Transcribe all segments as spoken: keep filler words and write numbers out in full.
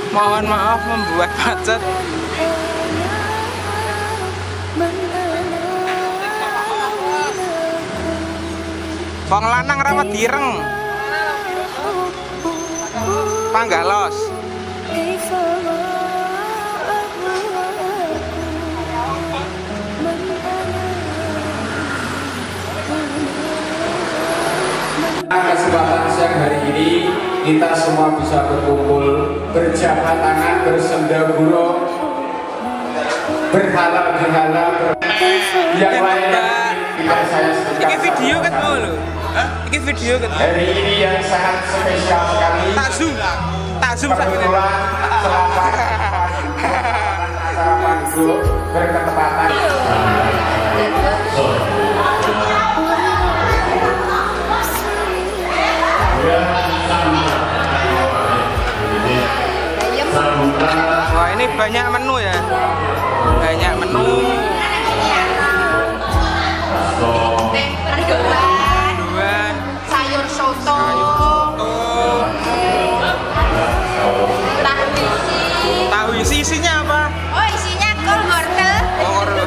Mohon maaf membuat macet. Wong lanang rapat direng. Panggalos. Kesempatan siang hari ini kita semua bisa berkumpul, berjabat tangan, bersendagurau, berhalal-halal, yang lainnya tidak saya sebutkan. Ini video kan mau lo? Ini video kan? Hari ini yang sangat spesial sekali. Tak zoom, tak zoom sakit. Kebetulan selama acara panggung berketepatan. Wah, ini banyak menu ya, banyak menu. Dua sayur soto, tahu isi. Tahu isi isinya apa? Oh, isinya kol wortel. Oh, wortel.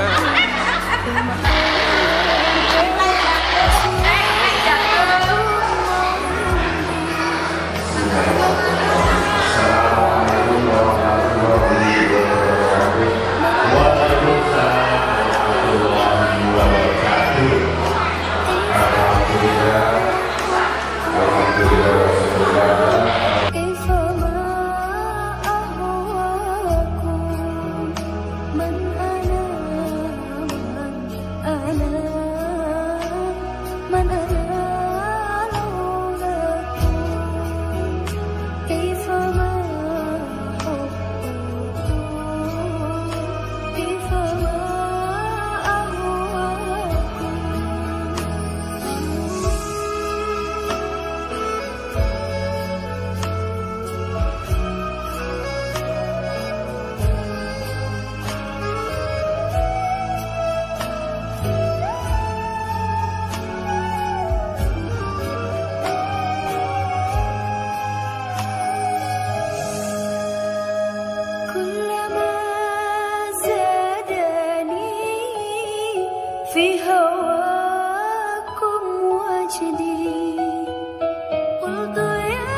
في هواكم وجدي قلت يا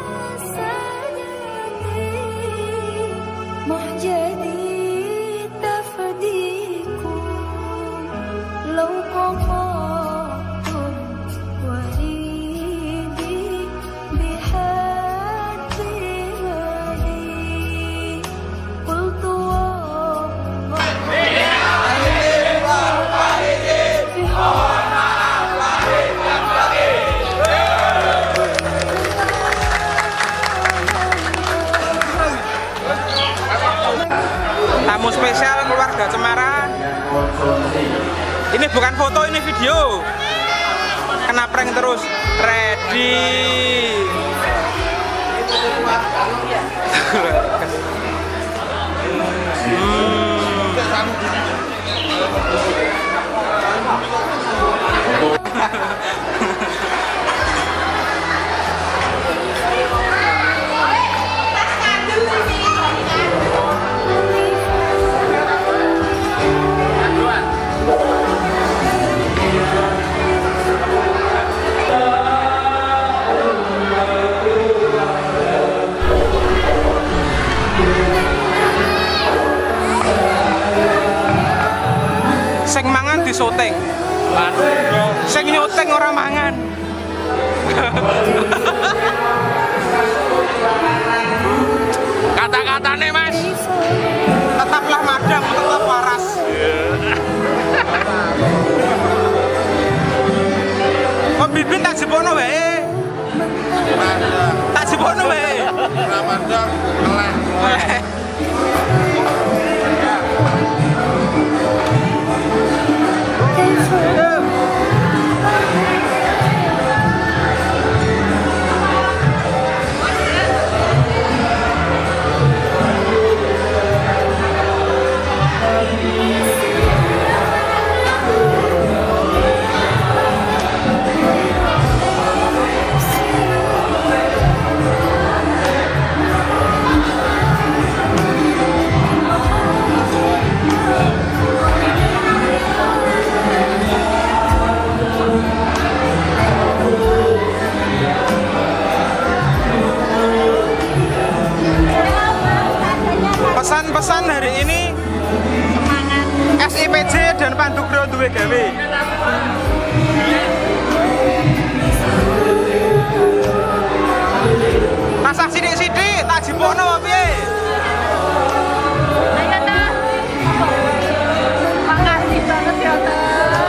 سادتي محجدي تفديكم لو قطعتم وريدي بحد غدي قلت tamu spesial keluarga Cemara. Ini bukan foto, ini video. Kena prank terus. Ready. Sing mangan di syuting. Sing nyuting ora mangan. Kata-katane Mas, tetaplah madam, tetap waras. Kok bibit tak jebono wae. Tak jebono wae. Ramadan eleh. duwe gawe. Masak sidik-sidik tak jipokno piye? Ayo ta. Makasih banget ya ta.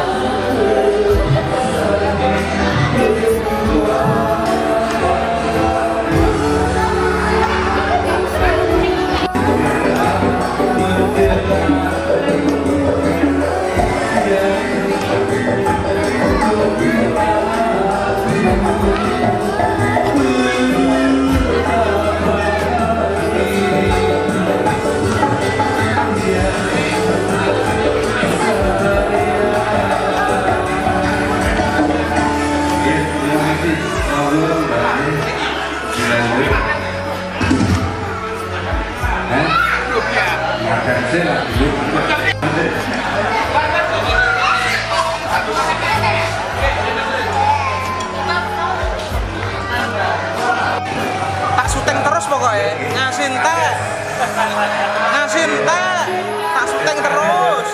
Tak syuting terus pokoknya, ngasin teh, ngasin teh, tak syuting terus.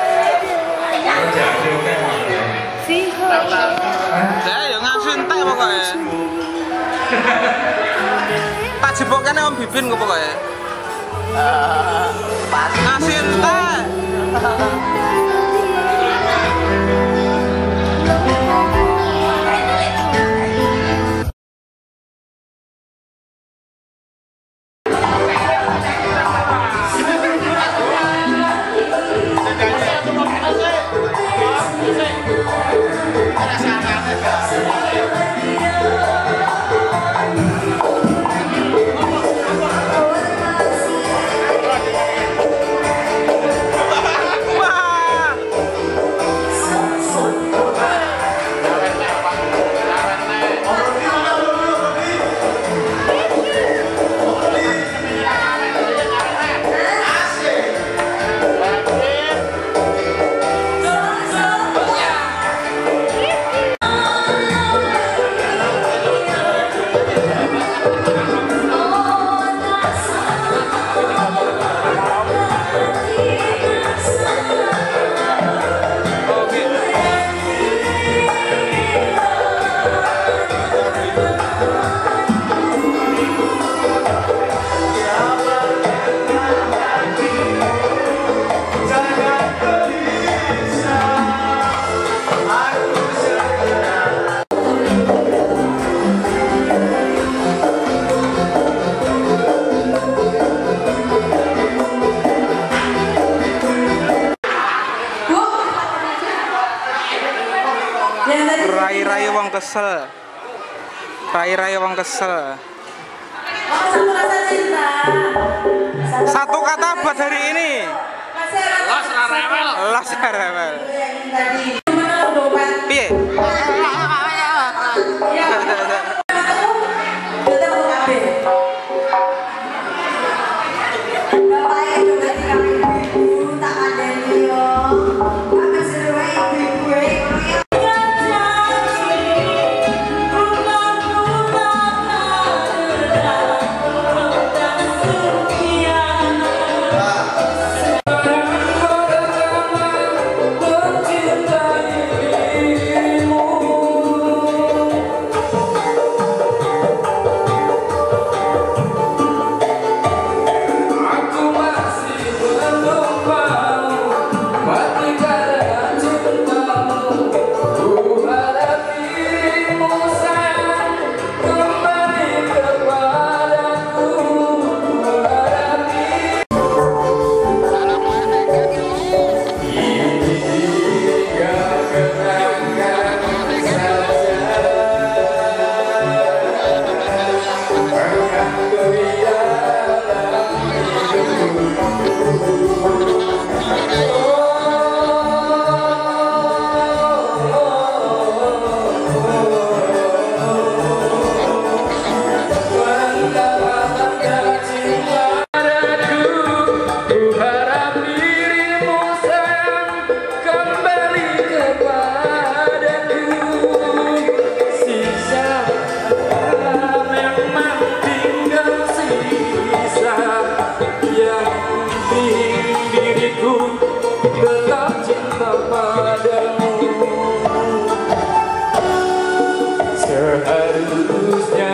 Ya, ya ngasin teh pokoknya. Tak jebokkan Om Bibin kok pokoknya. Ngasin teh. Rai-rai wong kesel. Rai-rai wong kesel. Satu kata buat hari ini. Los rarewel. Los rarewel. Piye? Bye. seterusnya